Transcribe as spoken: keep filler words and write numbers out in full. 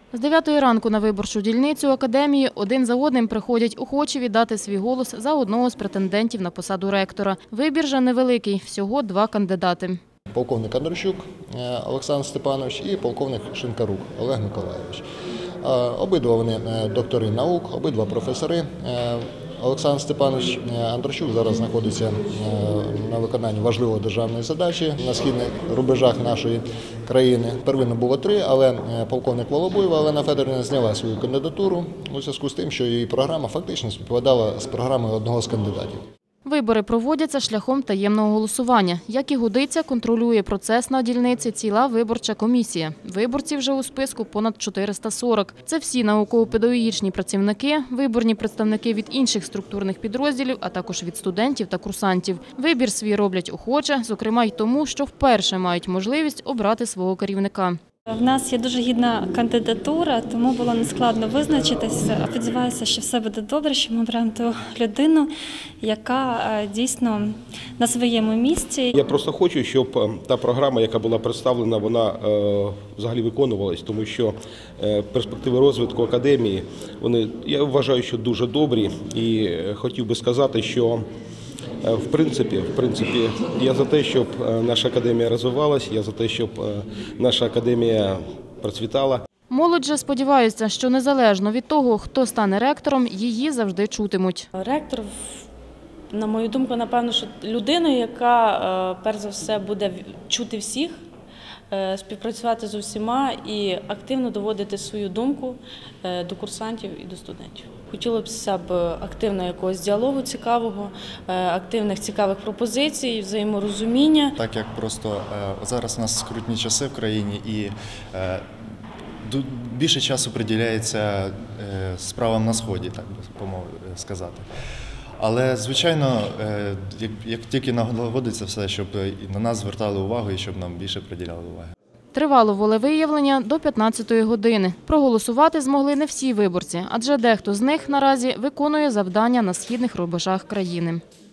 З дев'ятої ранку на виборчу дільницю академії один за одним приходять охочі віддати свій голос за одного з претендентів на посаду ректора. Вибір же невеликий – всього два кандидати. Полковник Андрущук Олександр Степанович і полковник Шинкарук Олег Миколайович. Обидва вони доктори наук, обидва професори. Олександр Степанович Андрущук зараз знаходиться на виконанні важливої державної задачі на східних рубежах нашої країни. Первинно було три, але полковник Волобуєва Олена Федорівна зняла свою кандидатуру у зв'язку з тим, що її програма фактично співпадала з програмою одного з кандидатів. Вибори проводяться шляхом таємного голосування. Як і годиться, контролює процес на дільниці ціла виборча комісія. Виборці вже у списку понад чотириста сорок. Це всі науково-педагогічні працівники, виборні представники від інших структурних підрозділів, а також від студентів та курсантів. Вибір свій роблять охоче, зокрема й тому, що вперше мають можливість обрати свого керівника. В нас є дуже гідна кандидатура, тому було нескладно визначитися. Сподіваюся, що все буде добре, що ми оберемо ту людину, яка дійсно на своєму місці. Я просто хочу, щоб та програма, яка була представлена, вона взагалі виконувалась, тому що перспективи розвитку академії, вони, я вважаю, що дуже добрі, і хотів би сказати, що В принципі, в принципі, я за те, щоб наша академія розвивалась, я за те, щоб наша академія процвітала. Молодь же сподівається, що незалежно від того, хто стане ректором, її завжди чутимуть. Ректор, на мою думку, напевно, що людина, яка, перш за все, буде чути всіх, співпрацювати з усіма і активно доводити свою думку до курсантів і до студентів. Хотілося б активно якогось діалогу цікавого, активних цікавих пропозицій, взаєморозуміння. Так як просто зараз у нас скрутні часи в країні і більше часу приділяється справам на Сході, так би сказати. Але, звичайно, як, як тільки налагодиться все, щоб на нас звертали увагу і щоб нам більше приділяли уваги. Тривало волевиявлення до п'ятнадцятої години. Проголосувати змогли не всі виборці, адже дехто з них наразі виконує завдання на східних рубежах країни.